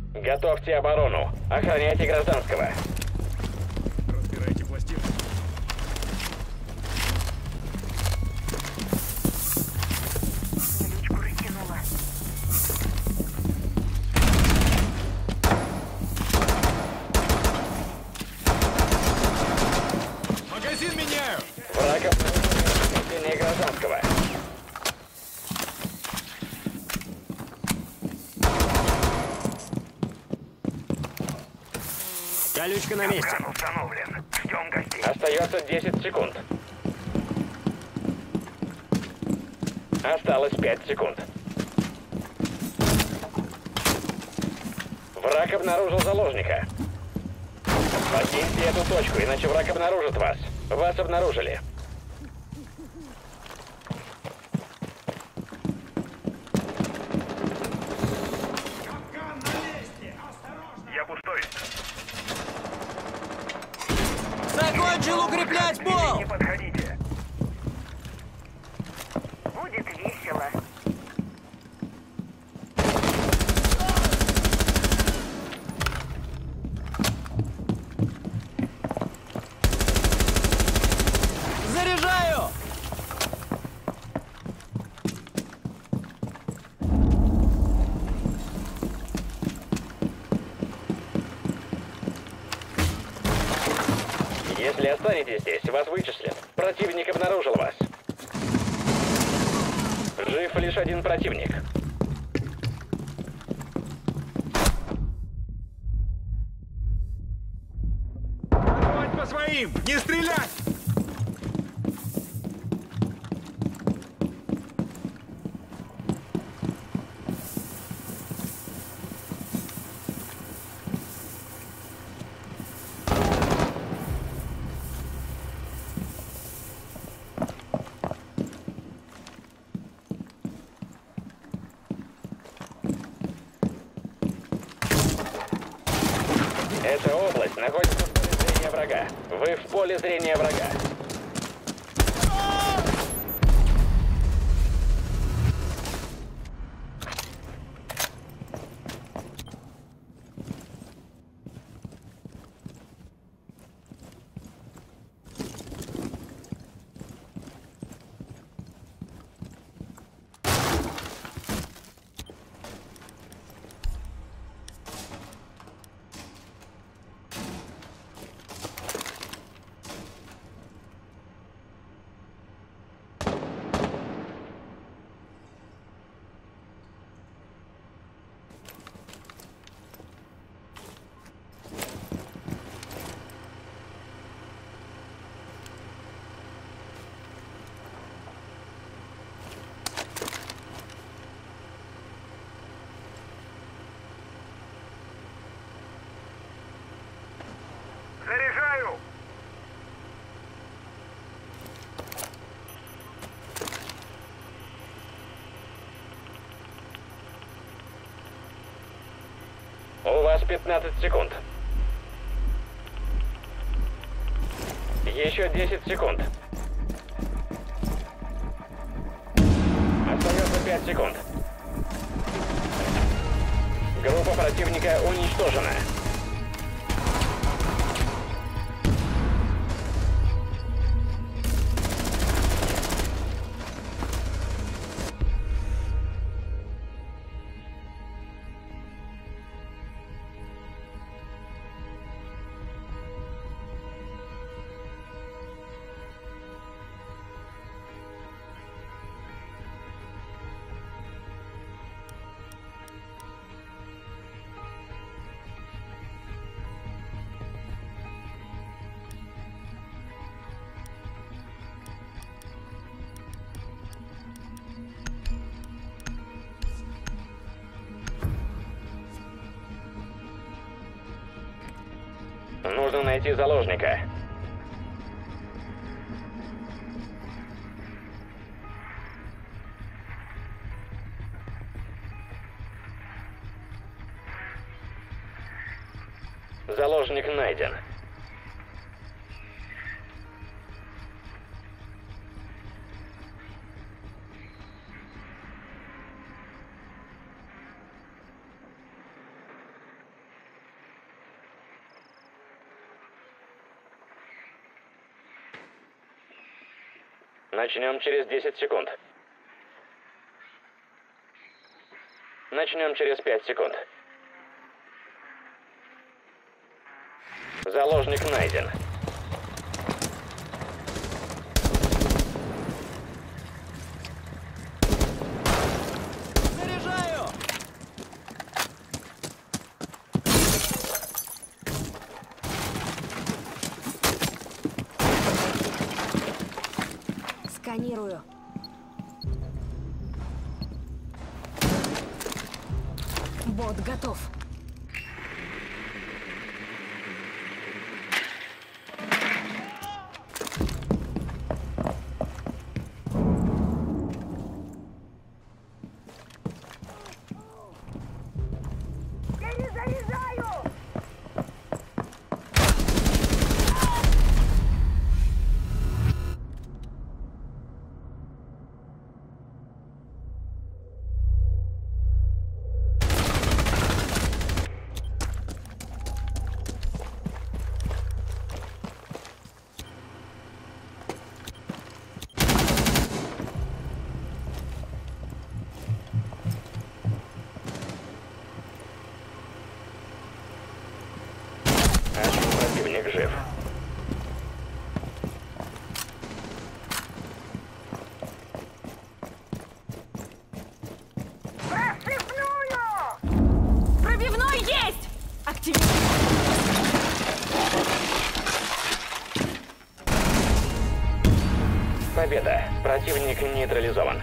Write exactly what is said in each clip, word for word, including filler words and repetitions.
Готовьте оборону. Охраняйте гражданского. Разбирайте пластины. Лючку растянула. Магазин меняю! Враг обнаружил гражданского. Колючка на месте. План установлен. Ждем гостей. Остается десять секунд. Осталось пять секунд. Враг обнаружил заложника. Покиньте эту точку, иначе враг обнаружит вас. Вас обнаружили. Я пустой. Закончил укреплять пол! Не подходите. Будет весело. Заряжаю! Если останетесь здесь, вас вычислят. Противник обнаружил вас. Жив лишь один противник. Давай по своим! Не стрелять! Эта область находится в поле зрения врага. Вы в поле зрения врага. Заряжаю. У вас пятнадцать секунд. Еще десять секунд. Остается пять секунд. Группа противника уничтожена. Нужно найти заложника. Заложник найден. Начнем через десять секунд. Начнем через пять секунд. Заложник найден. Заряжаю! Сканирую. Бот готов. Я не заряжаю! Один противник жив. Расшифрую! Пробивной есть! Активируй. Победа. Противник нейтрализован.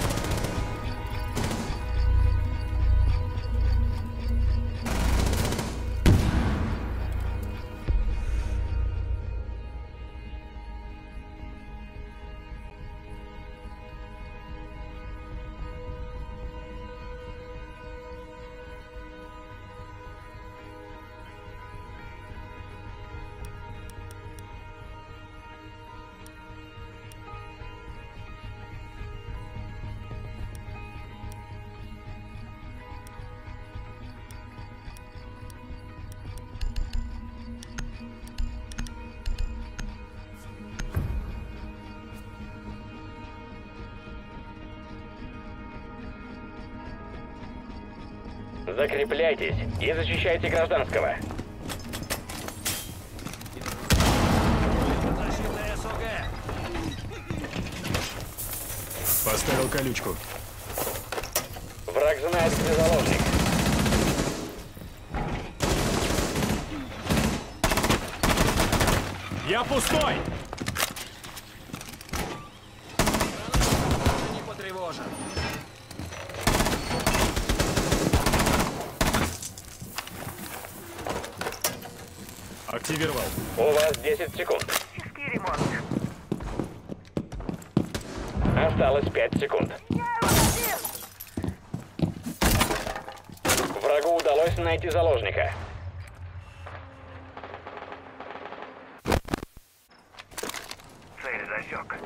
Закрепляйтесь и защищайте гражданского. Защитная СОГ! Поставил колючку. Враг знает, где заложник. Я пустой! Не потревожен. Активировал. У вас десять секунд. Чистый ремонт. Осталось пять секунд. Я его убил! Врагу удалось найти заложника. Цель засек.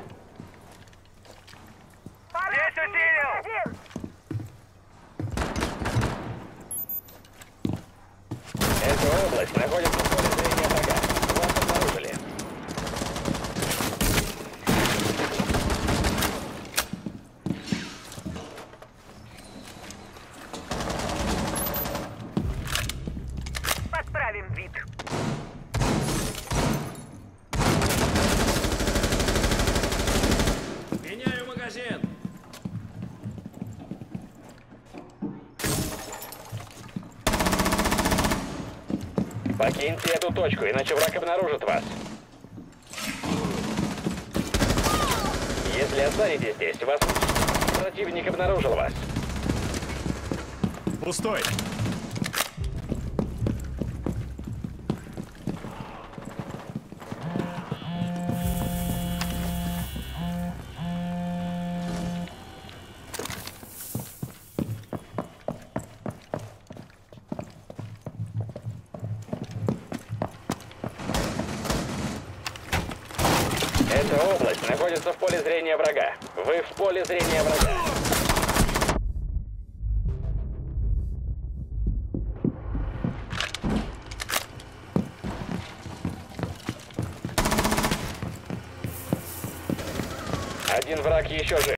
Здесь усилил! Эта область находится в поле зрения врага. Вас обнаружили. Подправим вид. Меняю магазин. Покиньте эту точку, иначе враг обнаружит вас. Если останетесь здесь, вас противник обнаружил вас. Пустой. Эта область находится в поле зрения врага. Вы в поле зрения врага. Один враг еще жив.